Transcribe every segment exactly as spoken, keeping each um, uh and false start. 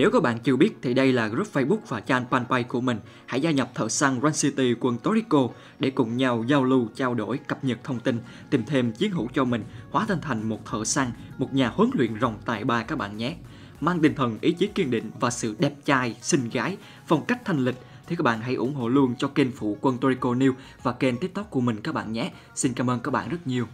Nếu các bạn chưa biết thì đây là group Facebook và trang fanpage của mình. Hãy gia nhập thợ săn Run City quân Torrico để cùng nhau giao lưu, trao đổi, cập nhật thông tin, tìm thêm chiến hữu cho mình, hóa thân thành một thợ săn, một nhà huấn luyện rồng tài ba các bạn nhé. Mang tinh thần, ý chí kiên định và sự đẹp trai, xinh gái, phong cách thanh lịch thì các bạn hãy ủng hộ luôn cho kênh phụ quân Torrico News và kênh TikTok của mình các bạn nhé. Xin cảm ơn các bạn rất nhiều.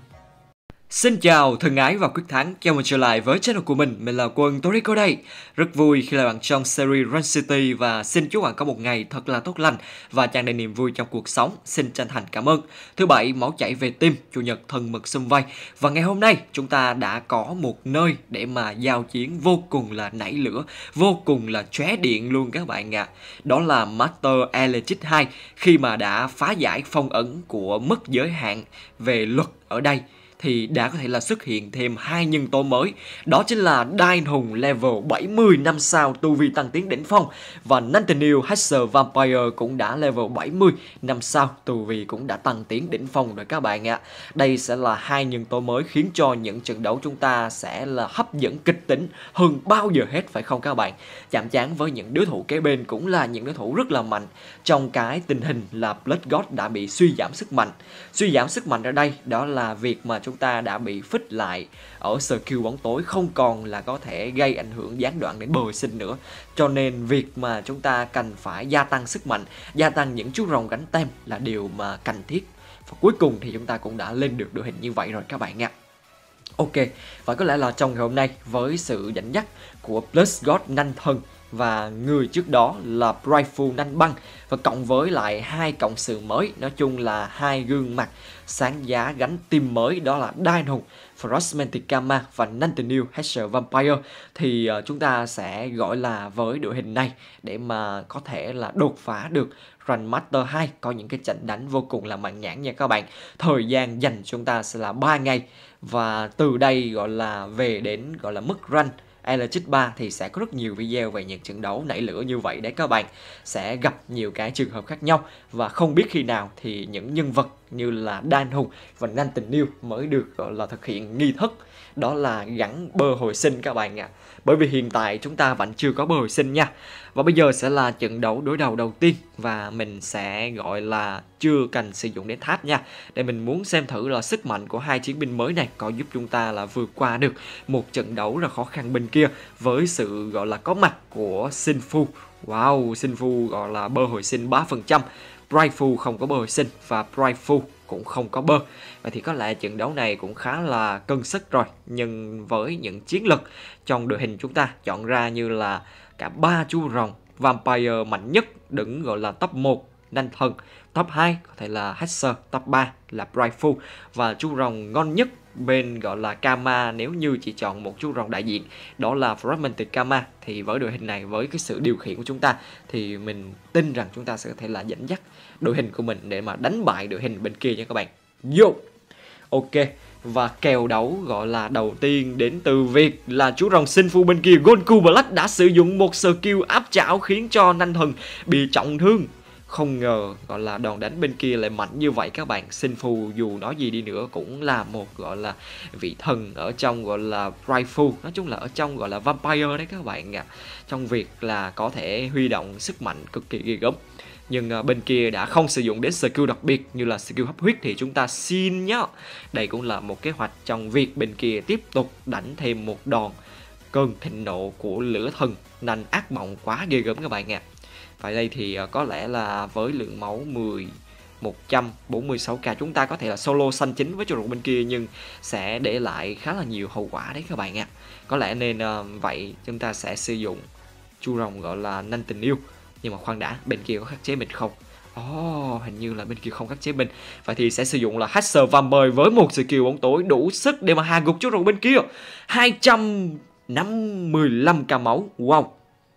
Xin chào thân ái và quyết thắng, chào mừng trở lại với channel của mình, mình là quân Torrico đây. Rất vui khi là bạn trong series Run City và xin chúc bạn có một ngày thật là tốt lành và tràn đầy niềm vui trong cuộc sống. Xin chân thành cảm ơn. Thứ bảy máu chảy về tim, chủ nhật thần mực sum vầy. Và ngày hôm nay chúng ta đã có một nơi để mà giao chiến vô cùng là nảy lửa, vô cùng là chóe điện luôn các bạn ạ. À. Đó là Master Elegit hai khi mà đã phá giải phong ấn của mất giới hạn về luật ở đây. Thì đã có thể là xuất hiện thêm hai nhân tố mới. Đó chính là Đan Hùng level bảy mươi năm sao tu vi tăng tiến đỉnh phong. Và Nathaniel Hatcher Vampire cũng đã level bảy mươi năm sao tu vi cũng đã tăng tiến đỉnh phong rồi các bạn ạ. Đây sẽ là hai nhân tố mới khiến cho những trận đấu chúng ta sẽ là hấp dẫn kịch tính hơn bao giờ hết phải không các bạn. Chạm trán với những đối thủ kế bên cũng là những đối thủ rất là mạnh. Trong cái tình hình là Blood God đã bị suy giảm sức mạnh. Suy giảm sức mạnh ở đây đó là việc mà chúng ta đã bị phích lại ở skill bóng tối, không còn là có thể gây ảnh hưởng gián đoạn đến bờ sinh nữa. Cho nên việc mà chúng ta cần phải gia tăng sức mạnh, gia tăng những chú rồng gánh tem là điều mà cần thiết. Và cuối cùng thì chúng ta cũng đã lên được đội hình như vậy rồi các bạn ạ. Ok, và có lẽ là trong ngày hôm nay với sự dẫn dắt của Plus God Nanh Thần và người trước đó là Brightful Nanh Băng và cộng với lại hai cộng sự mới, nói chung là hai gương mặt sáng giá gánh team mới, đó là Đan Hùng Frostmantic Gamma và Nathaniel Hatcher Vampire, thì uh, chúng ta sẽ gọi là với đội hình này để mà có thể là đột phá được Run Master hai, có những cái trận đánh vô cùng là mãn nhãn nha các bạn. Thời gian dành chúng ta sẽ là ba ngày và từ đây gọi là về đến gọi là mức run Elegit ba thì sẽ có rất nhiều video về những trận đấu nảy lửa như vậy đấy các bạn. Sẽ gặp nhiều cái trường hợp khác nhau và không biết khi nào thì những nhân vật như là Đan Hùng và Nathaniel mới được gọi là thực hiện nghi thức, đó là gắn bơ hồi sinh các bạn ạ. À. Bởi vì hiện tại chúng ta vẫn chưa có bơ hồi sinh nha. Và bây giờ sẽ là trận đấu đối đầu đầu tiên và mình sẽ gọi là chưa cần sử dụng đến tháp nha. Để mình muốn xem thử là sức mạnh của hai chiến binh mới này có giúp chúng ta là vượt qua được một trận đấu rất khó khăn bên kia với sự gọi là có mặt của Sinfu. Wow, Sinfu gọi là bơ hồi sinh ba phần trăm. Brightful không có bơ hồi sinh và Brightful cũng không có bơ. Vậy thì có lẽ trận đấu này cũng khá là cân sức rồi. Nhưng với những chiến lực trong đội hình chúng ta chọn ra như là cả ba chú rồng Vampire mạnh nhất đứng gọi là top một Nanh Thần, top hai có thể là Hatcher, top ba là Brightful và chú rồng ngon nhất bên gọi là Kama nếu như chỉ chọn một chú rồng đại diện đó là Fragmented Kama. Thì với đội hình này, với cái sự điều khiển của chúng ta thì mình tin rằng chúng ta sẽ có thể là dẫn dắt đội hình của mình để mà đánh bại đội hình bên kia nha các bạn. Yo! Ok, và kèo đấu gọi là đầu tiên đến từ việc là chú rồng Sinfu bên kia Gonku Black đã sử dụng một skill áp chảo khiến cho Nanh Thần bị trọng thương. Không ngờ gọi là đòn đánh bên kia lại mạnh như vậy các bạn. Sinfu dù nói gì đi nữa cũng là một gọi là vị thần ở trong gọi là Brightful, nói chung là ở trong gọi là Vampire đấy các bạn ạ. À. Trong việc là có thể huy động sức mạnh cực kỳ ghê gớm. Nhưng uh, bên kia đã không sử dụng đến skill đặc biệt như là skill hấp huyết thì chúng ta xin nhá. Đây cũng là một kế hoạch trong việc bên kia tiếp tục đánh thêm một đòn cơn thịnh nộ của lửa thần nành ác mộng quá ghê gớm các bạn ạ. À. Và đây thì uh, có lẽ là với lượng máu mười một trăm bốn mươi sáu k chúng ta có thể là solo xanh chính với chú rồng bên kia nhưng sẽ để lại khá là nhiều hậu quả đấy các bạn ạ. À. Có lẽ nên uh, vậy chúng ta sẽ sử dụng chú rồng gọi là Nathaniel. Nhưng mà khoan đã, bên kia có khắc chế mình không? Ồ, oh, hình như là bên kia không khắc chế mình. Vậy thì sẽ sử dụng là Hatcher Vampire với một skill bóng tối đủ sức để mà hạ gục chú rồng bên kia. hai trăm năm mươi lăm k máu. Wow.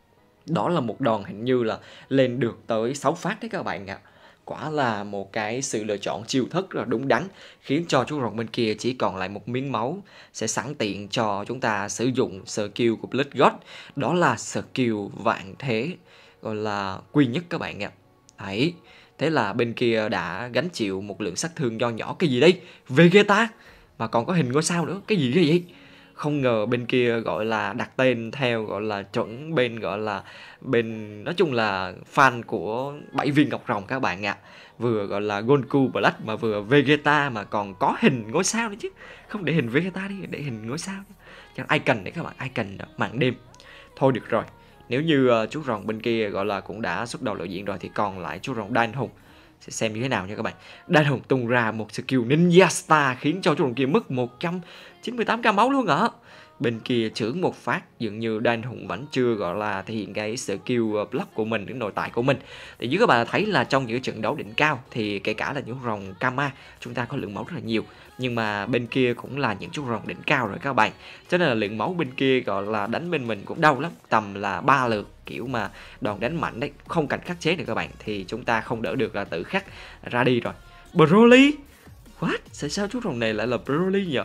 Đó là một đòn hình như là lên được tới sáu phát đấy các bạn ạ. Quả là một cái sự lựa chọn chiêu thức rất là đúng đắn, khiến cho chú rồng bên kia chỉ còn lại một miếng máu, sẽ sẵn tiện cho chúng ta sử dụng skill của Blood God. Đó là skill vạn thế, gọi là quy nhất các bạn ạ. Đấy, thế là bên kia đã gánh chịu một lượng sát thương nho nhỏ. Cái gì đây? Vegeta mà còn có hình ngôi sao nữa, cái gì ghê vậy? Không ngờ bên kia gọi là đặt tên theo gọi là chuẩn bên gọi là bên nói chung là fan của bảy viên ngọc rồng các bạn ạ. À. Vừa gọi là Goku Black mà vừa Vegeta mà còn có hình ngôi sao nữa chứ. Không để hình Vegeta đi, để hình ngôi sao. Chẳng icon đấy các bạn, icon màn đêm. Thôi được rồi. Nếu như uh, chú rồng bên kia gọi là cũng đã xuất đầu lộ diện rồi thì còn lại chú rồng Đan Hùng. Sẽ xem như thế nào nha các bạn. Đan Hùng tung ra một skill Ninja Star khiến cho chú rồng kia mất một trăm chín mươi tám k máu luôn ạ. Bên kia chưởng một phát dường như Đan Hùng vẫn chưa gọi là thể hiện cái skill block của mình, cái nội tại của mình. Thì dưới các bạn thấy là trong những trận đấu đỉnh cao thì kể cả là những rồng Kama chúng ta có lượng máu rất là nhiều, nhưng mà bên kia cũng là những chú rồng đỉnh cao rồi các bạn, cho nên là lượng máu bên kia gọi là đánh bên mình cũng đau lắm, tầm là ba lượt kiểu mà đòn đánh mạnh đấy, không cảnh khắc chế được các bạn, thì chúng ta không đỡ được là tự khắc ra đi rồi. Broly, what? Tại sao chú rồng này lại là Broly nhỉ?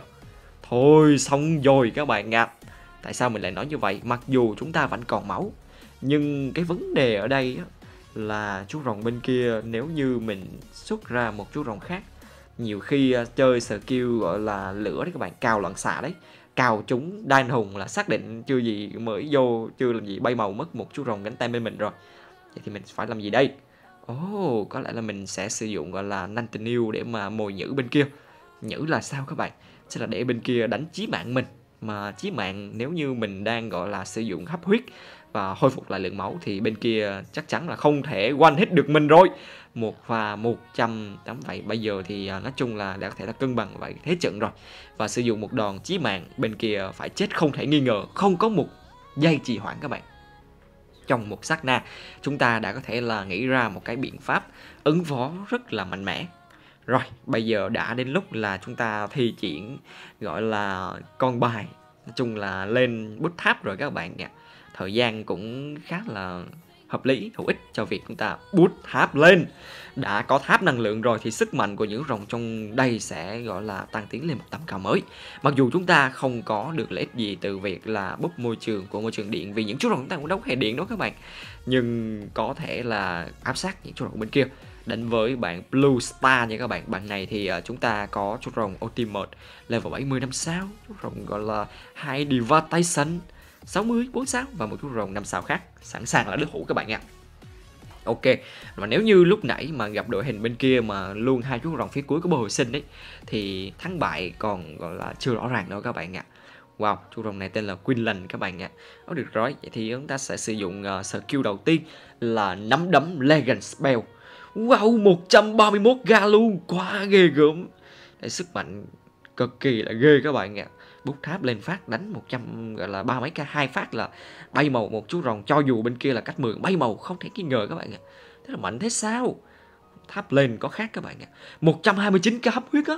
Thôi xong rồi các bạn ạ. Tại sao mình lại nói như vậy? Mặc dù chúng ta vẫn còn máu, nhưng cái vấn đề ở đây á, là chú rồng bên kia nếu như mình xuất ra một chú rồng khác, nhiều khi uh, chơi skill gọi là lửa đấy các bạn, cào loạn xạ đấy, cào chúng Đan Hùng là xác định chưa gì mới vô, chưa làm gì bay màu mất một chú rồng gánh tay bên mình rồi. Vậy thì mình phải làm gì đây? Ồ, oh, có lẽ là mình sẽ sử dụng gọi là Nantinu để mà mồi nhữ bên kia. Nhữ là sao các bạn? Sẽ là để bên kia đánh chí mạng mình. Mà chí mạng nếu như mình đang gọi là sử dụng hấp huyết và hồi phục lại lượng máu thì bên kia chắc chắn là không thể one hit được mình rồi. Một và một trăm tám vậy. Bây giờ thì nói chung là đã có thể là cân bằng vậy thế trận rồi. Và sử dụng một đòn chí mạng, bên kia phải chết không thể nghi ngờ, không có một giây trì hoãn các bạn. Trong một sát na, chúng ta đã có thể là nghĩ ra một cái biện pháp ứng phó rất là mạnh mẽ. Rồi, bây giờ đã đến lúc là chúng ta thi triển gọi là con bài. Nói chung là lên bút tháp rồi các bạn nha. Thời gian cũng khá là hợp lý, hữu ích cho việc chúng ta bút tháp lên. Đã có tháp năng lượng rồi thì sức mạnh của những rồng trong đây sẽ gọi là tăng tiến lên một tầm cao mới. Mặc dù chúng ta không có được lợi ích gì từ việc là búp môi trường của môi trường điện, vì những chú rồng chúng ta cũng đấu hệ điện đó các bạn. Nhưng có thể là áp sát những chú rồng bên kia. Đến với bạn Blue Star nha các bạn. Bạn này thì uh, chúng ta có chú rồng Ultimate level bảy mươi năm sao, chú rồng gọi là hai Devastation sáu mươi bốn sao và một chú rồng năm sao khác sẵn sàng là đối thủ các bạn nha. Ok, và nếu như lúc nãy mà gặp đội hình bên kia mà luôn hai chú rồng phía cuối có bơ hồi sinh đấy thì thắng bại còn gọi là chưa rõ ràng đâu các bạn ạ. Wow, chú rồng này tên là Quinlan các bạn ạ. Đó, được rồi, vậy thì chúng ta sẽ sử dụng uh, skill đầu tiên là nắm đấm Legend Spell. Wow, một trăm ba mươi mốt ga luôn, quá ghê gớm. Đấy, sức mạnh cực kỳ là ghê các bạn ạ. Bút tháp lên phát đánh một trăm gọi là ba mấy cái, hai phát là bay màu một chú rồng, cho dù bên kia là cách mười bay màu không thể nghi ngờ các bạn ạ. Thế là mạnh thế sao? Tháp lên có khác các bạn ạ. một trăm hai mươi chín k hấp huyết á.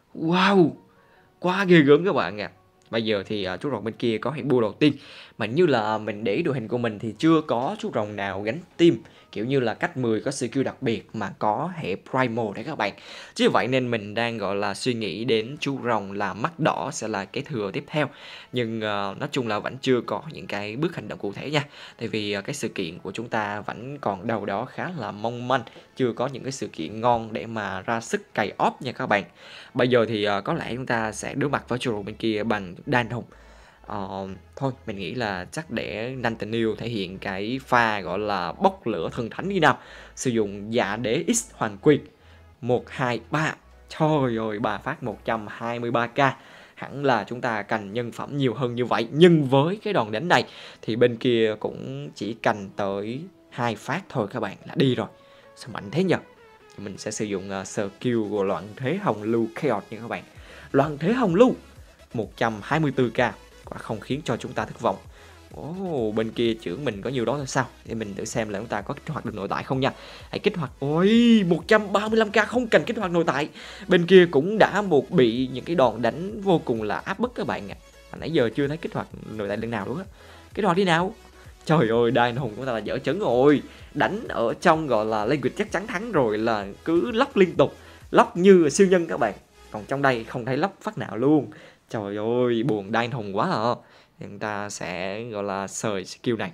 Wow, quá ghê gớm các bạn ạ. Bây giờ thì uh, chú rồng bên kia có hiện bua đầu tiên, mà như là mình để ý đội hình của mình thì chưa có chú rồng nào gánh team kiểu như là cách mười có skill đặc biệt mà có hệ Primal đấy các bạn. Chứ vậy nên mình đang gọi là suy nghĩ đến chú rồng là mắt đỏ sẽ là cái thừa tiếp theo. Nhưng uh, nói chung là vẫn chưa có những cái bước hành động cụ thể nha. Tại vì uh, cái sự kiện của chúng ta vẫn còn đâu đó khá là mong manh, chưa có những cái sự kiện ngon để mà ra sức cày óp nha các bạn. Bây giờ thì uh, có lẽ chúng ta sẽ đối mặt với chú rồng bên kia bằng Đan Hùng. Uh, thôi mình nghĩ là chắc để Nantinu thể hiện cái pha gọi là bốc lửa thần thánh đi nào. Sử dụng dạ đế X hoàng quyền một, hai, ba. Trời ơi, ba phát một trăm hai mươi ba k. Hẳn là chúng ta cành nhân phẩm nhiều hơn như vậy. Nhưng với cái đòn đánh này thì bên kia cũng chỉ cành tới hai phát thôi các bạn là đi rồi. Sao mạnh thế nhỉ? Mình sẽ sử dụng uh, skill của loạn thế hồng lưu Chaos nha các bạn. Loạn thế hồng lưu một trăm hai mươi tư k, quả không khiến cho chúng ta thất vọng. Ồ, oh, bên kia chưởng mình có nhiều đó thôi sao? Để mình thử xem là chúng ta có kích hoạt được nội tại không nha. Hãy kích hoạt. Ôi, một trăm ba mươi lăm k không cần kích hoạt nội tại. Bên kia cũng đã một bị những cái đòn đánh vô cùng là áp bức các bạn ạ. À. Nãy giờ chưa thấy kích hoạt nội tại lần nào luôn á. Kích hoạt đi nào. Trời ơi, Đan Hùng của ta là dở chấn rồi. Đánh ở trong gọi là language chắc chắn thắng rồi là cứ lóc liên tục. Lóc như siêu nhân các bạn. Còn trong đây không thấy lóc phát nào luôn. Trời ơi, buồn Đan Hùng quá à. Chúng ta sẽ gọi là sời skill này.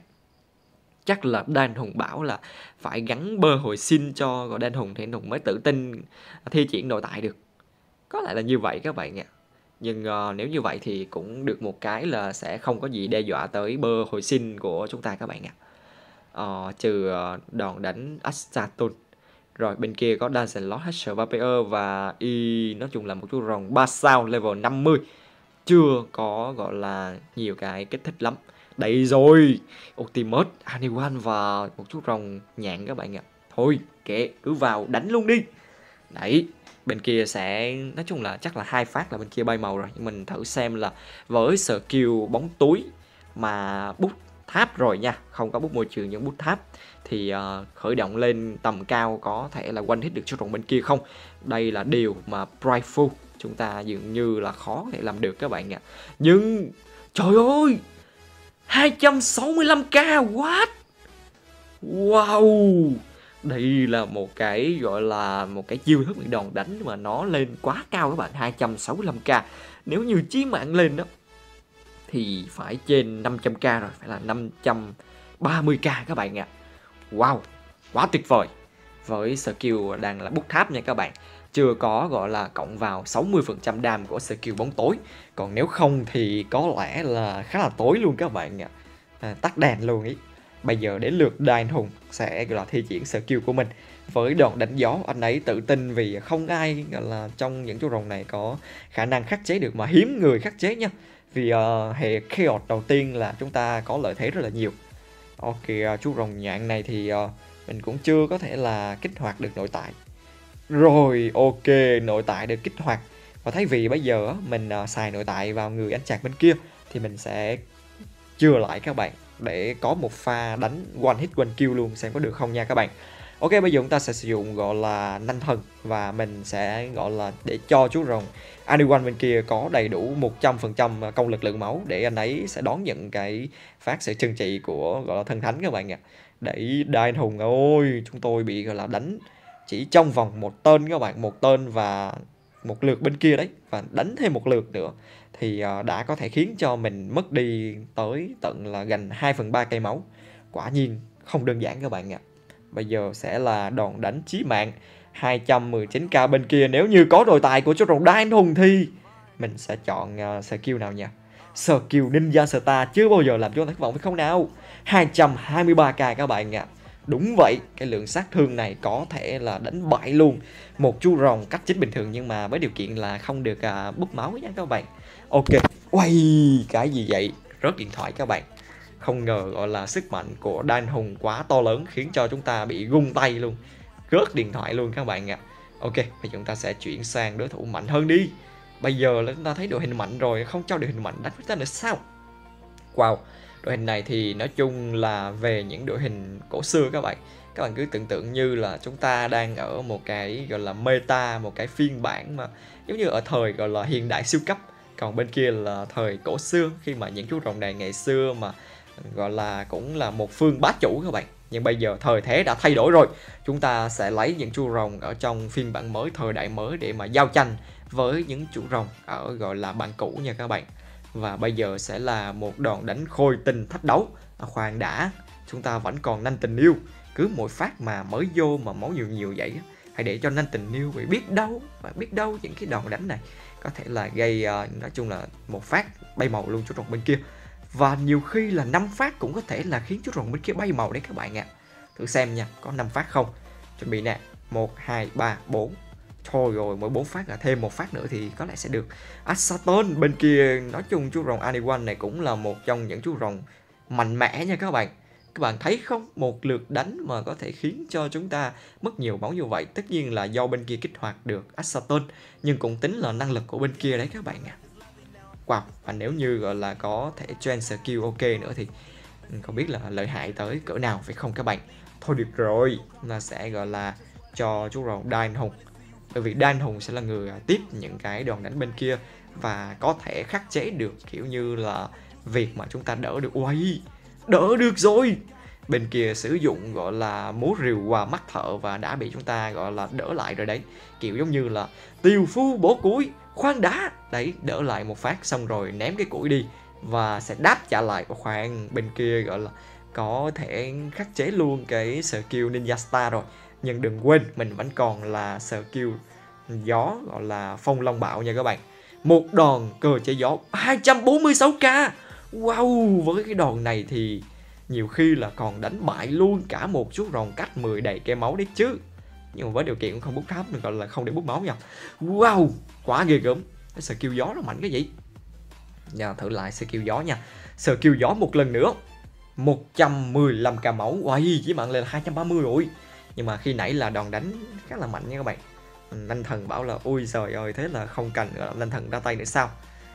Chắc là Đan Hùng bảo là phải gắn bơ hồi sinh cho gọi Đan Hùng thì Đan Hùng mới tự tin thi triển nội tại được. Có lẽ là như vậy các bạn ạ. Nhưng uh, nếu như vậy thì cũng được một cái là sẽ không có gì đe dọa tới bơ hồi sinh của chúng ta các bạn ạ. Ờ, trừ uh, đòn đánh Astaton. Rồi bên kia có Dancelot, Hatcher, Vampire và y nói chung là một chú rồng ba sao level năm mươi. Chưa có gọi là nhiều cái kích thích lắm. Đây rồi, Ultimate, Anyone và một chú rồng nhạn các bạn ạ. Thôi, kệ, cứ vào đánh luôn đi. Đấy, bên kia sẽ nói chung là chắc là hai phát là bên kia bay màu rồi. Nhưng mình thử xem là với skill bóng túi mà bút tháp rồi nha, không có bút môi trường nhưng bút tháp thì uh, khởi động lên tầm cao có thể là one hit được chú rồng bên kia không. Đây là điều mà Brightful chúng ta dường như là khó thể làm được các bạn ạ. Nhưng trời ơi, hai trăm sáu mươi lăm k, what? Wow, đây là một cái gọi là một cái chiêu thức đòn đánh mà nó lên quá cao các bạn. Hai trăm sáu mươi lăm k, nếu như chí mạng lên đó thì phải trên năm trăm k rồi, phải là năm trăm ba mươi k các bạn ạ. Wow, quá tuyệt vời. Với skill đang là bút tháp nha các bạn, chưa có gọi là cộng vào sáu mươi phần trăm đam của skill bóng tối. Còn nếu không thì có lẽ là khá là tối luôn các bạn ạ. À, tắt đèn luôn ý. Bây giờ đến lượt Đai Hùng sẽ gọi là thi triển skill của mình. Với đòn đánh gió, anh ấy tự tin vì không ai gọi là trong những chú rồng này có khả năng khắc chế được, mà hiếm người khắc chế nha. Vì uh, hệ Chaos đầu tiên là chúng ta có lợi thế rất là nhiều. Ok, uh, chú rồng nhạn này thì uh, mình cũng chưa có thể là kích hoạt được nội tại. Rồi, ok, nội tại được kích hoạt. Và thấy vì bây giờ mình uh, xài nội tại vào người anh chàng bên kia thì mình sẽ chừa lại các bạn, để có một pha đánh one hit one kill luôn, xem có được không nha các bạn. Ok, bây giờ chúng ta sẽ sử dụng gọi là nanh thần và mình sẽ gọi là để cho chú rồng Anyone bên kia có đầy đủ một trăm phần trăm công lực lượng máu để anh ấy sẽ đón nhận cái phát sự trừng trị của gọi là thần thánh các bạn ạ. Để Đai Hùng ơi, chúng tôi bị gọi là đánh chỉ trong vòng một tên các bạn, một tên và một lượt bên kia đấy, và đánh thêm một lượt nữa thì đã có thể khiến cho mình mất đi tới tận là gần hai phần ba cây máu. Quả nhiên không đơn giản các bạn ạ. Bây giờ sẽ là đòn đánh chí mạng hai trăm mười chín k bên kia. Nếu như có đồi tài của chú rồng Đai Hùng thì mình sẽ chọn uh, skill nào nhỉ? Skill Ninja Star chưa bao giờ làm cho chúng ta thất vọng phải không nào? hai trăm hai mươi ba k các bạn ạ. Đúng vậy, cái lượng sát thương này có thể là đánh bại luôn một chú rồng cách chính bình thường, nhưng mà với điều kiện là không được uh, búp máu nha các bạn. Ok, quay cái gì vậy? Rớt điện thoại các bạn. Không ngờ gọi là sức mạnh của Đai Hùng quá to lớn khiến cho chúng ta bị gung tay luôn, rớt điện thoại luôn các bạn ạ. Ok, bây giờ chúng ta sẽ chuyển sang đối thủ mạnh hơn đi. Bây giờ là chúng ta thấy đội hình mạnh rồi, không cho đội hình mạnh đánh với ta nữa sao? Wow, đội hình này thì nói chung là về những đội hình cổ xưa các bạn. Các bạn cứ tưởng tượng như là chúng ta đang ở một cái gọi là meta, một cái phiên bản mà giống như ở thời gọi là hiện đại siêu cấp. Còn bên kia là thời cổ xưa, khi mà những chú rồng này ngày xưa mà gọi là cũng là một phương bá chủ các bạn. Nhưng bây giờ thời thế đã thay đổi rồi. Chúng ta sẽ lấy những chú rồng ở trong phiên bản mới, thời đại mới để mà giao tranh với những chú rồng ở gọi là bản cũ nha các bạn. Và bây giờ sẽ là một đòn đánh khôi tinh thách đấu. À, khoan đã, chúng ta vẫn còn nanh tình yêu. Cứ mỗi phát mà mới vô mà máu nhiều nhiều vậy, hãy để cho nanh tình yêu, vì biết đâu, biết đâu những cái đòn đánh này có thể là gây uh, nói chung là một phát bay màu luôn chú rồng bên kia. Và nhiều khi là năm phát cũng có thể là khiến chú rồng bên kia bay màu đấy các bạn ạ. Thử xem nha, có năm phát không? Chuẩn bị nè, một, hai, ba, bốn. Thôi rồi, mỗi bốn phát là thêm một phát nữa thì có lẽ sẽ được. Asaton bên kia, nói chung chú rồng Anyone này cũng là một trong những chú rồng mạnh mẽ nha các bạn. Các bạn thấy không, một lượt đánh mà có thể khiến cho chúng ta mất nhiều máu như vậy. Tất nhiên là do bên kia kích hoạt được Asaton, nhưng cũng tính là năng lực của bên kia đấy các bạn ạ. Wow, và nếu như gọi là có thể train skill ok nữa thì không biết là lợi hại tới cỡ nào phải không các bạn. Thôi được rồi, là sẽ gọi là cho chú rồng Đai Hùng. Bởi vì Đai Hùng sẽ là người tiếp những cái đòn đánh bên kia và có thể khắc chế được, kiểu như là việc mà chúng ta đỡ được. Uầy, đỡ được rồi. Bên kia sử dụng gọi là múa rìu qua mắt thợ và đã bị chúng ta gọi là đỡ lại rồi đấy. Kiểu giống như là tiều phu bổ củi, khoan đã. Đấy, đỡ lại một phát xong rồi ném cái củi đi và sẽ đáp trả lại. Khoan, bên kia gọi là có thể khắc chế luôn cái skill Ninja Star rồi. Nhưng đừng quên, mình vẫn còn là skill gió gọi là phong long bạo nha các bạn. một đòn cơ chế gió hai trăm bốn mươi sáu k. Wow, với cái đòn này thì nhiều khi là còn đánh bại luôn cả một chú rồng cách mười đầy cây máu đấy chứ. Nhưng mà với điều kiện cũng không bút tháp nên gọi là không để bút máu nha. Wow, quá ghê gớm. Cái skill gió nó mạnh cái gì. Giờ thử lại skill gió nha. Skill gió một lần nữa một trăm mười lăm k máu. Wow, chỉ mạng lên hai trăm ba mươi rồi. Nhưng mà khi nãy là đòn đánh khá là mạnh nha các bạn. Lanh thần bảo là ui trời ơi, thế là không cần lanh thần ra tay nữa sao.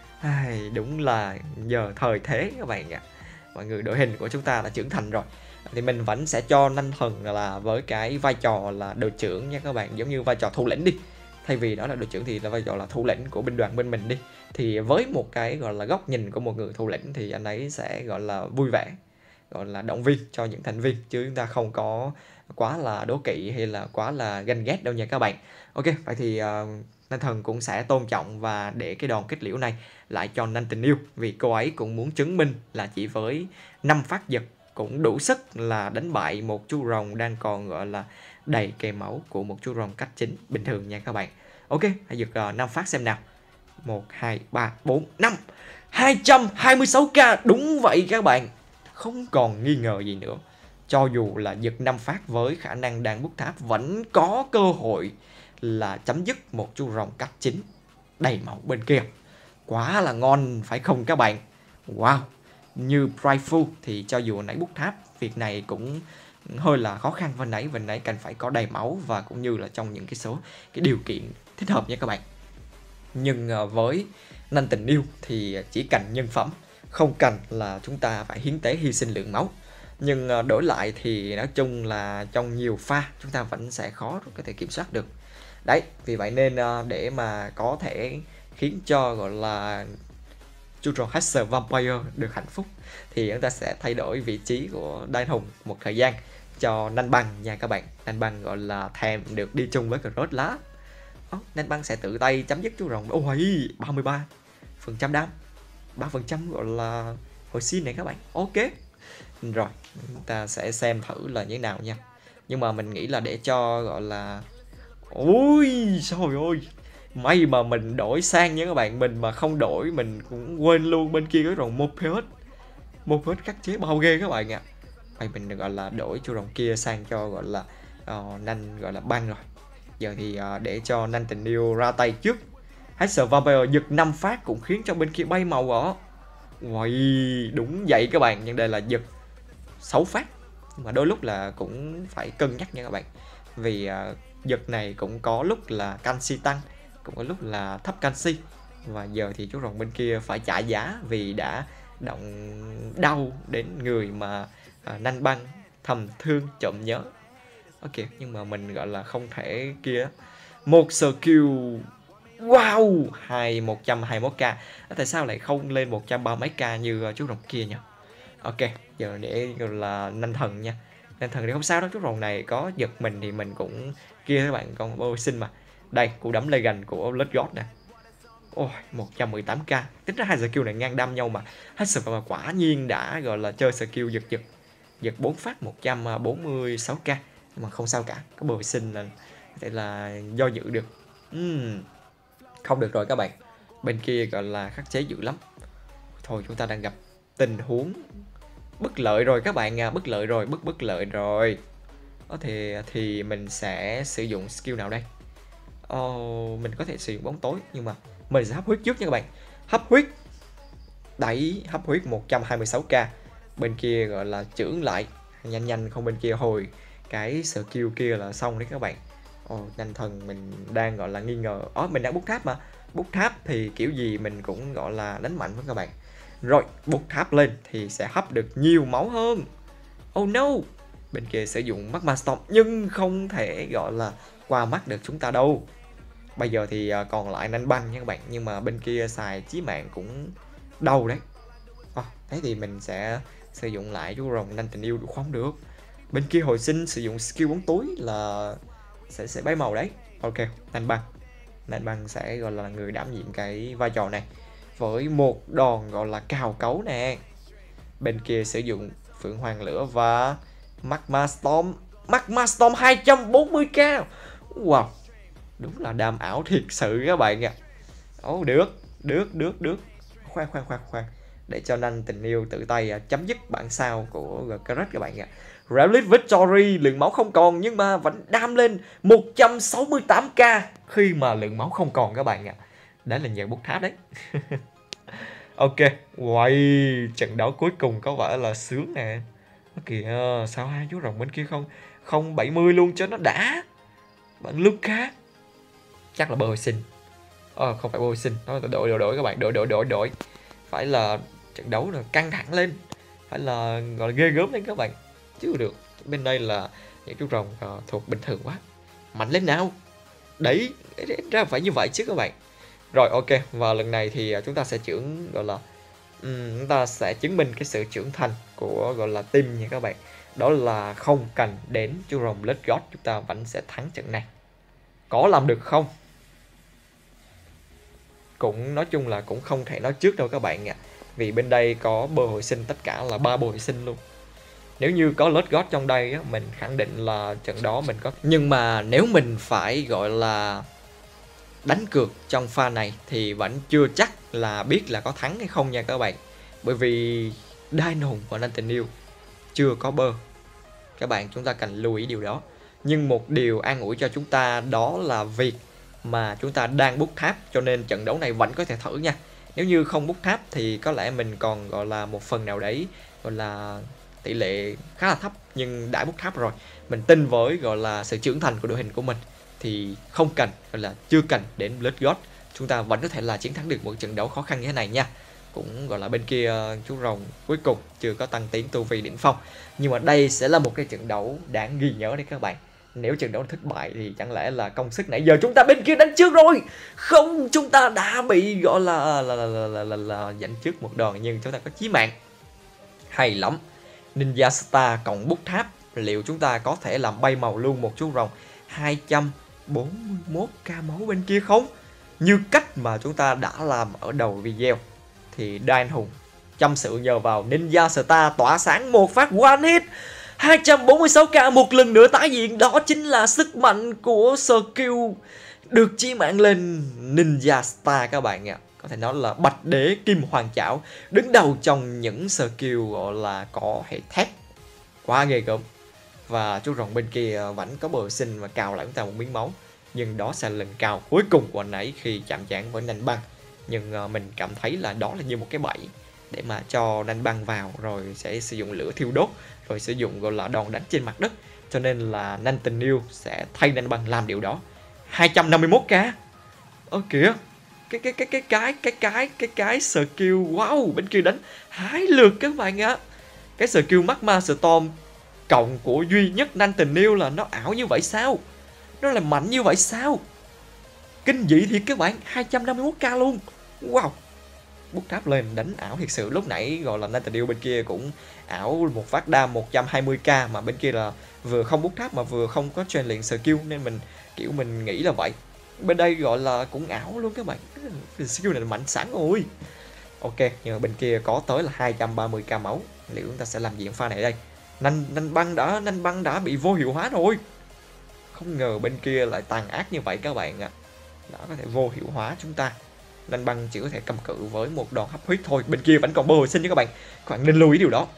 Ai, đúng là giờ thời thế các bạn ạ. Mọi người, đội hình của chúng ta là trưởng thành rồi thì mình vẫn sẽ cho lanh thần là với cái vai trò là đội trưởng nha các bạn, giống như vai trò thủ lĩnh đi. Thay vì đó là đội trưởng thì là vai trò là thủ lĩnh của binh đoàn bên mình đi. Thì với một cái gọi là góc nhìn của một người thủ lĩnh thì anh ấy sẽ gọi là vui vẻ, gọi là động viên cho những thành viên, chứ chúng ta không có quá là đố kỵ hay là quá là ganh ghét đâu nha các bạn. Ok, vậy thì uh, Nan Thần cũng sẽ tôn trọng và để cái đòn kết liễu này lại cho Nan Tình Yêu, vì cô ấy cũng muốn chứng minh là chỉ với năm phát giật cũng đủ sức là đánh bại một chú rồng đang còn gọi là đầy kề máu của một chú rồng cách chính bình thường nha các bạn. Ok, hãy giật uh, năm phát xem nào. Một, hai, ba, bốn, năm. hai trăm hai mươi sáu k, đúng vậy các bạn. Không còn nghi ngờ gì nữa. Cho dù là giật năm phát với khả năng đang bút tháp vẫn có cơ hội là chấm dứt một chú rồng cách chính đầy máu bên kia. Quá là ngon phải không các bạn? Wow. Như Brightful thì cho dù nãy bút tháp, việc này cũng hơi là khó khăn với nãy. Và nãy cần phải có đầy máu và cũng như là trong những cái số cái điều kiện thích hợp nha các bạn. Nhưng với Nan Tình Yêu thì chỉ cần nhân phẩm, không cần là chúng ta phải hiến tế hy sinh lượng máu. Nhưng đổi lại thì nói chung là trong nhiều pha chúng ta vẫn sẽ khó có thể kiểm soát được. Đấy, vì vậy nên để mà có thể khiến cho gọi là chú rồng Hatcher Vampire được hạnh phúc thì chúng ta sẽ thay đổi vị trí của Đan Hùng một thời gian cho Nanh Băng nha các bạn. Nanh Băng gọi là thèm được đi chung với Cross lá. Oh, Nanh Băng sẽ tự tay chấm dứt chú rồng. Ôi, ba mươi ba phần trăm đam, ba phần trăm gọi là hồi xin này các bạn. Ok. Rồi, chúng ta sẽ xem thử là như thế nào nha. Nhưng mà mình nghĩ là để cho gọi là... Ôi, trời ơi, may mà mình đổi sang nha các bạn. Mình mà không đổi mình cũng quên luôn. Bên kia có rồng Morpheus. Morpheus khắc chế bao ghê các bạn ạ. Vậy mình gọi là đổi chú rồng kia sang cho gọi là uh, Nanh gọi là Băng rồi. Giờ thì uh, để cho Nanh Tình Yêu ra tay trước. Hatcher Vampire giật năm phát cũng khiến cho bên kia bay màu rõ. Uầy, đúng vậy các bạn. Nhưng đây là giật sáu phát. Nhưng mà đôi lúc là cũng phải cân nhắc nha các bạn. Vì uh, giật này cũng có lúc là canxi tăng, cũng có lúc là thấp canxi. Và giờ thì chú rồng bên kia phải trả giá vì đã động đau đến người mà uh, Nanh Băng thầm thương trộm nhớ. Ok, nhưng mà mình gọi là không thể kia. Một skill. Wow, hai một trăm hai mươi mốt k. Tại sao lại không lên một trăm ba mươi mấy k như chú rồng kia nhỉ? Ok, giờ để gọi là Nanh Thần nha. Nanh Thần thì không sao đâu, chú rồng này có giật mình thì mình cũng kia các bạn, con bô sinh mà. Đây, cú đấm lây gần của Blood God nè. Ôi, một trăm mười tám k. Tính ra hai skill này ngang đam nhau mà. Hatcher mà quả nhiên đã gọi là chơi skill giật giật. Giật bốn phát một trăm bốn mươi sáu k. Nhưng mà không sao cả, có bô sinh là có thể là do dự được. uhm. Không được rồi các bạn. Bên kia gọi là khắc chế dữ lắm. Thôi chúng ta đang gặp tình huống bất lợi rồi các bạn à. Bất lợi rồi, bất bất lợi rồi. Có thể thì mình sẽ sử dụng skill nào đây? Oh, mình có thể sử dụng bóng tối, nhưng mà mình sẽ hấp huyết trước nha các bạn. Hấp huyết. Đẩy hấp huyết một trăm hai mươi sáu k. Bên kia gọi là trưởng lại nhanh nhanh, không bên kia hồi cái skill kia là xong đấy các bạn. Oh, Nanh Thần mình đang gọi là nghi ngờ. Ồ, oh, mình đã bút tháp mà. Bút tháp thì kiểu gì mình cũng gọi là đánh mạnh với các bạn. Rồi, bút tháp lên thì sẽ hấp được nhiều máu hơn. Oh no. Bên kia sử dụng Magma Storm nhưng không thể gọi là qua mắt được chúng ta đâu. Bây giờ thì còn lại Nanh Băng nha các bạn. Nhưng mà bên kia xài chí mạng cũng đau đấy. À, thế thì mình sẽ sử dụng lại chú rồng Nanh Tình Yêu được không được. Bên kia hồi sinh sử dụng skill bóng tối là sẽ sẽ bay màu đấy. Ok, Nanh Băng. Nanh Băng sẽ gọi là người đảm nhiệm cái vai trò này với một đòn gọi là cào cấu nè. Bên kia sử dụng Phượng Hoàng Lửa và Magma Storm. Magma Storm hai trăm bốn mươi k. Wow, đúng là đam ảo thiệt sự các bạn ạ. Ồ, được. Được, được, được. Khoan, khoan, khoan, khoan. Để cho Nanh tình yêu tự tay uh, chấm dứt bản sao của Garrett các bạn ạ. Relic Victory, lượng máu không còn nhưng mà vẫn đam lên một trăm sáu mươi tám k khi mà lượng máu không còn các bạn ạ. Đấy là nhờ bút tháp đấy. Ok, quay trận đấu cuối cùng có vẻ là sướng nè. Kìa, sao hai chú rồng bên kia không không bảy mươi luôn cho nó đã. Bạn Luca chắc là bơ hồi sinh. Ờ, không phải bơ hồi sinh, nó là đổi đổi đổi các bạn, đổi đổi đổi đổi. Phải là trận đấu là căng thẳng lên, phải là gọi là ghê gớm lên các bạn. Chứ được, bên đây là những chú rồng uh, thuộc bình thường quá. Mạnh lên nào. Đấy, ra phải như vậy chứ các bạn. Rồi ok, và lần này thì chúng ta sẽ trưởng gọi là um, chúng ta sẽ chứng minh cái sự trưởng thành của gọi là team nha các bạn. Đó là không cần đến chú rồng Blood God, chúng ta vẫn sẽ thắng trận này. Có làm được không? Cũng nói chung là cũng không thể nói trước đâu các bạn ạ. Vì bên đây có bơ hồi sinh, tất cả là ba bơ hồi sinh luôn. Nếu như có Blood God trong đây á, mình khẳng định là trận đó mình có. Nhưng mà nếu mình phải gọi là đánh cược trong pha này thì vẫn chưa chắc là biết là có thắng hay không nha các bạn. Bởi vì Đai Hùng và Nanh Tình Yêu chưa có bơ. Các bạn chúng ta cần lưu ý điều đó. Nhưng một điều an ủi cho chúng ta đó là việc mà chúng ta đang bút tháp, cho nên trận đấu này vẫn có thể thử nha. Nếu như không bút tháp thì có lẽ mình còn gọi là một phần nào đấy gọi là tỷ lệ khá là thấp, nhưng đã bút tháp rồi. Mình tin với gọi là sự trưởng thành của đội hình của mình thì không cần gọi là chưa cần đến Blood God, chúng ta vẫn có thể là chiến thắng được một trận đấu khó khăn như thế này nha. Cũng gọi là bên kia chú rồng cuối cùng chưa có tăng tiến tu vi đỉnh phong, nhưng mà đây sẽ là một cái trận đấu đáng ghi nhớ đấy các bạn. Nếu trận đấu thất bại thì chẳng lẽ là công sức nãy giờ chúng ta bên kia đánh trước rồi? Không, chúng ta đã bị gọi là là là là, là, là, là giành trước một đòn, nhưng chúng ta có chí mạng. Hay lắm. Ninja Star cộng bút tháp, liệu chúng ta có thể làm bay màu luôn một chú rồng hai trăm bốn mươi mốt k máu bên kia không? Như cách mà chúng ta đã làm ở đầu video thì Đan Hùng chăm sự nhờ vào Ninja Star tỏa sáng một phát one hit hai trăm bốn mươi sáu k một lần nữa tái hiện. Đó chính là sức mạnh của skill được chí mạng lên Ninja Star các bạn ạ. Có thể nói là bạch đế kim hoàng chảo, đứng đầu trong những skill gọi là có hệ thép, quá ghê gớm. Và chú rồng bên kia vẫn có bờ sinh và cào lại chúng ta một miếng máu, nhưng đó sẽ là lần cào cuối cùng của anh ấy khi chạm trán với Nanh Băng. Nhưng uh, mình cảm thấy là đó là như một cái bẫy để mà cho Nanh Băng vào rồi sẽ sử dụng lửa thiêu đốt, rồi sử dụng gọi là đòn đánh trên mặt đất, cho nên là Nanh Tình Yêu sẽ thay Nanh Băng làm điều đó. hai trăm năm mươi mốt k. Ơ kìa, cái cái cái cái cái cái cái cái cái skill wow, bên kia đánh hai lượt các bạn ạ. Cái skill Magma Storm cộng của duy nhất Nanh Tình Yêu là nó ảo như vậy sao? Nó là mạnh như vậy sao? Kinh dị thiệt các bạn, hai trăm năm mươi mốt k luôn. Wow. Bút tháp lên đánh ảo thiệt sự. Lúc nãy gọi là Nanh Tình Yêu bên kia cũng ảo một phát đam một trăm hai mươi k, mà bên kia là vừa không bút tháp mà vừa không có train luyện skill, nên mình kiểu mình nghĩ là vậy. Bên đây gọi là cũng ảo luôn các bạn. Skill này là mạnh sẵn rồi. Ok, nhưng mà bên kia có tới là hai trăm ba mươi k máu. Liệu chúng ta sẽ làm gì ở pha này đây? Nanh Nanh băng đã Nanh băng đã bị vô hiệu hóa rồi. Không ngờ bên kia lại tàn ác như vậy các bạn ạ. À. Đã có thể vô hiệu hóa chúng ta. Nanh băng chỉ có thể cầm cự với một đòn hấp huyết thôi. Bên kia vẫn còn bơ hồi sinh nha các bạn. Các bạn nên lưu ý điều đó.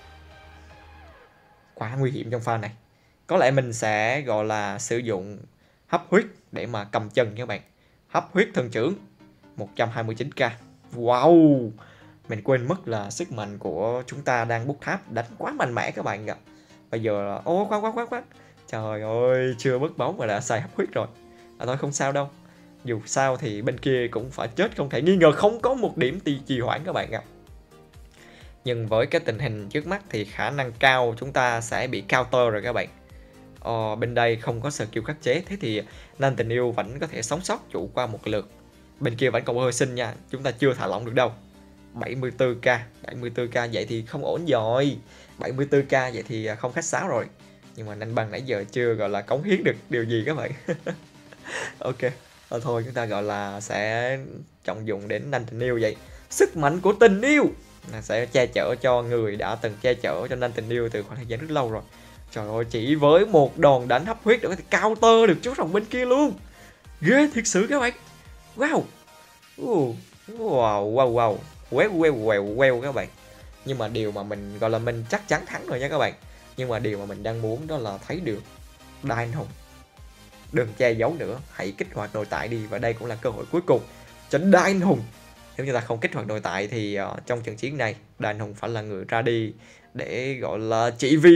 Quá nguy hiểm trong pha này. Có lẽ mình sẽ gọi là sử dụng hấp huyết để mà cầm chân nha các bạn. Hấp huyết thần trưởng một trăm hai mươi chín k. Wow. Mình quên mất là sức mạnh của chúng ta đang bút tháp đánh quá mạnh mẽ các bạn ạ. Bây giờ là ô khoan khoan khoan khoan. Trời ơi, chưa mất bóng mà đã xài hấp huyết rồi. À thôi không sao đâu. Dù sao thì bên kia cũng phải chết không thể nghi ngờ, không có một điểm tì trì hoãn các bạn ạ. Nhưng với cái tình hình trước mắt thì khả năng cao chúng ta sẽ bị counter rồi các bạn. Ờ, bên đây không có skill khắc chế, thế thì Nanh Tình Yêu vẫn có thể sống sót trụ qua một lượt. Bên kia vẫn còn hơi sinh nha, chúng ta chưa thả lỏng được đâu. bảy mươi tư k, bảy mươi tư k vậy thì không ổn rồi. bảy mươi tư k vậy thì không khách sáo rồi. Nhưng mà Nanh Băng nãy giờ chưa gọi là cống hiến được điều gì các bạn. Ok, à, thôi chúng ta gọi là sẽ trọng dụng đến Nanh Tình Yêu vậy. Sức mạnh của tình yêu sẽ che chở cho người đã từng che chở cho Nanh Tình Yêu từ khoảng thời gian rất lâu rồi. Trời ơi, chỉ với một đòn đánh hấp huyết đã có thể counter được chú rồng bên kia luôn. Ghê thiệt sự các bạn. Wow. uh, Wow, wow, wow. Quéo, queo, quèo, queo các bạn. Nhưng mà điều mà mình gọi là mình chắc chắn thắng rồi nha các bạn. Nhưng mà điều mà mình đang muốn đó là thấy được Đa Anh Hùng. Đừng che giấu nữa, hãy kích hoạt nội tại đi. Và đây cũng là cơ hội cuối cùng cho Đa Anh Hùng. Nếu như ta không kích hoạt nội tại thì uh, trong trận chiến này Đa Anh Hùng phải là người ra đi để gọi là chỉ vì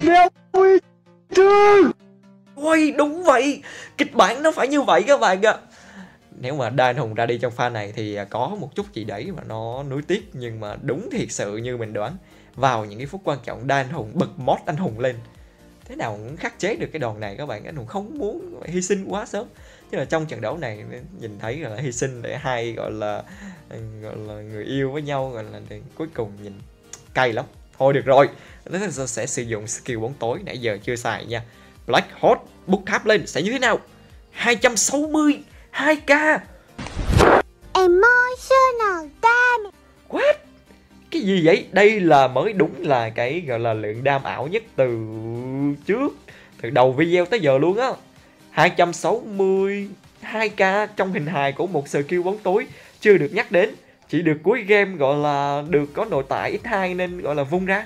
ôi đúng vậy, kịch bản nó phải như vậy các bạn ạ. Nếu mà Đa Anh Hùng ra đi trong pha này thì có một chút gì đấy mà nó nuối tiếc, nhưng mà đúng thiệt sự như mình đoán, vào những cái phút quan trọng Đa Anh Hùng bật mod Anh Hùng lên, thế nào cũng khắc chế được cái đòn này các bạn. Anh Hùng không muốn hy sinh quá sớm, chứ là trong trận đấu này nhìn thấy là hy sinh để hai gọi là gọi là người yêu với nhau, gọi là cuối cùng nhìn cay lắm. Thôi được rồi, nó sẽ sử dụng skill bóng tối nãy giờ chưa xài nha. Black Hot bút tháp lên sẽ như thế nào? hai trăm sáu mươi hai k. Emotional damage. What? Cái gì vậy? Đây là mới đúng là cái gọi là lượng đam ảo nhất từ trước, từ đầu video tới giờ luôn á. hai trăm sáu mươi hai k trong hình hài của một skill bóng tối chưa được nhắc đến, chỉ được cuối game gọi là được có nội tại x hai nên gọi là vung ra.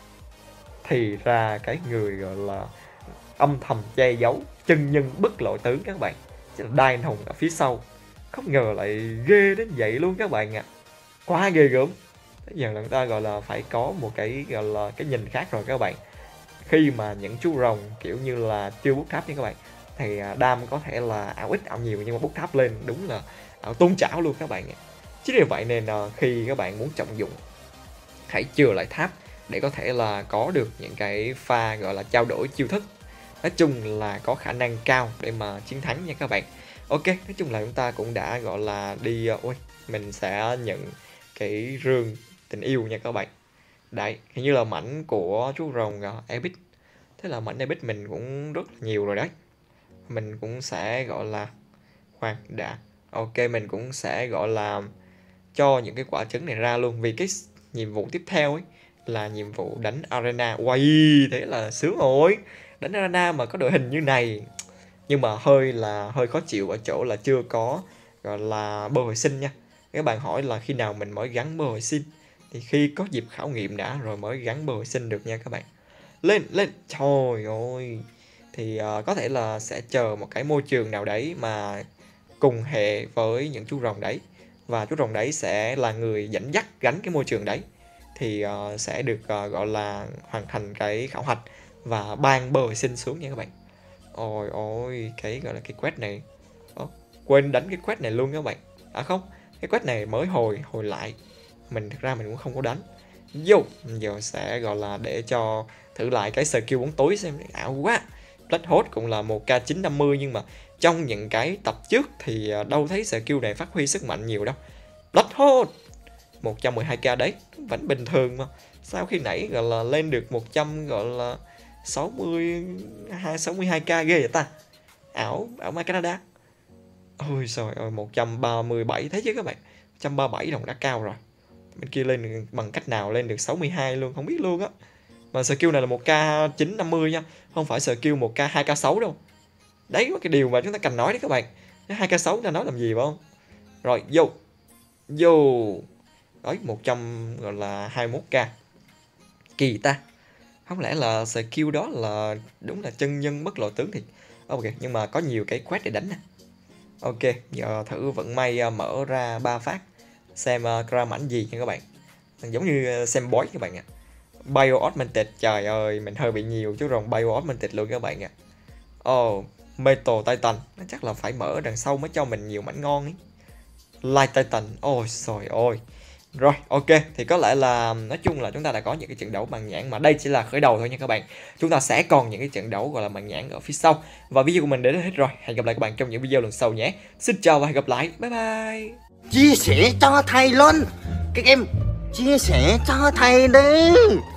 Thì ra cái người gọi là âm thầm che giấu chân nhân bất lộ tướng các bạn, chứ là Đa Anh Hùng ở phía sau. Không ngờ lại ghê đến vậy luôn các bạn ạ. À. Quá ghê gớm. Bây giờ là người ta gọi là phải có một cái gọi là cái nhìn khác rồi các bạn. Khi mà những chú rồng kiểu như là chưa bút tháp nha các bạn, thì đam có thể là ảo ít ảo nhiều, nhưng mà bút tháp lên đúng là ảo tôn trảo luôn các bạn ạ. Chính vì vậy nên khi các bạn muốn trọng dụng, hãy chừa lại tháp để có thể là có được những cái pha gọi là trao đổi chiêu thức. Nói chung là có khả năng cao để mà chiến thắng nha các bạn. Ok, nói chung là chúng ta cũng đã gọi là đi. Ôi, mình sẽ nhận cái rương tình yêu nha các bạn. Đấy, hình như là mảnh của chú rồng uh, Epic. Thế là mảnh Epic mình cũng rất là nhiều rồi đấy. Mình cũng sẽ gọi là khoan đã. Ok, mình cũng sẽ gọi là cho những cái quả trứng này ra luôn. Vì cái nhiệm vụ tiếp theo ấy là nhiệm vụ đánh arena. Uầy, thế là sướng rồi. Đánh arena mà có đội hình như này. Nhưng mà hơi là hơi khó chịu ở chỗ là chưa có gọi là bơ hồi sinh nha. Các bạn hỏi là khi nào mình mới gắn bơ hồi sinh, thì khi có dịp khảo nghiệm đã rồi mới gắn bơ hồi sinh được nha các bạn. Lên lên, trời ơi. Thì uh, có thể là sẽ chờ một cái môi trường nào đấy mà cùng hệ với những chú rồng đấy, và chú rồng đấy sẽ là người dẫn dắt gánh cái môi trường đấy. Thì uh, sẽ được uh, gọi là hoàn thành cái khảo hạch và ban bơ hồi sinh xuống nha các bạn. Ôi ôi, cái gọi là cái quest này. Ồ, quên đánh cái quest này luôn các bạn. À không, cái quest này mới hồi hồi lại. Mình thực ra mình cũng không có đánh. Vô, giờ sẽ gọi là để cho thử lại cái skill bóng tối xem, ảo quá. Black Hot cũng là một k chín năm mươi, nhưng mà trong những cái tập trước thì đâu thấy skill này phát huy sức mạnh nhiều đâu. Black Hot một trăm mười hai k đấy, vẫn bình thường mà. Sao khi nãy gọi là lên được một trăm gọi là sáu mươi hai sáu mươi hai k ghê vậy ta. Ảo ảo mai Canada. Ôi trời ơi, một trăm ba mươi bảy thấy chứ các bạn. một trăm ba mươi bảy đồng đã cao rồi. Bên kia lên bằng cách nào lên được sáu mươi hai luôn không biết luôn á. Mà skill này là một k chín năm mươi nha, không phải skill một k hai k sáu đâu. Đấy là cái điều mà chúng ta cần nói đấy các bạn. Cái hai k sáu ta nói làm gì phải không? Rồi vô. Vô. Đấy một trăm gọi là hai mươi mốt k. Kỳ ta. Không lẽ là skill đó là đúng là chân nhân bất lộ tướng thì ok, nhưng mà có nhiều cái quest để đánh nè. Ok, giờ thử vận may mở ra ba phát xem uh, ra mảnh gì nha các bạn. Giống như xem boss các bạn ạ. Bio Augmented, trời ơi, mình hơi bị nhiều chú rồng Bio Augmented luôn các bạn ạ. Oh, Metal Titan, nó chắc là phải mở đằng sau mới cho mình nhiều mảnh ngon ấy. Light Titan, ôi trời ơi. Rồi, ok, thì có lẽ là nói chung là chúng ta đã có những cái trận đấu bằng nhãn, mà đây chỉ là khởi đầu thôi nha các bạn. Chúng ta sẽ còn những cái trận đấu gọi là bằng nhãn ở phía sau. Và video của mình đến hết rồi. Hẹn gặp lại các bạn trong những video lần sau nhé. Xin chào và hẹn gặp lại. Bye bye. Chia sẻ cho thầy luôn. Các em chia sẻ cho thầy đi.